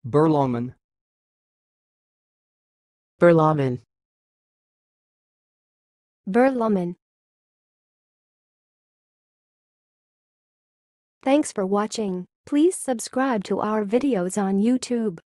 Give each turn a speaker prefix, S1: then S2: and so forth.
S1: Byrlawmen.
S2: Byrlawmen.
S3: Byrlawmen. Thanks for watching. Please subscribe to our videos on YouTube.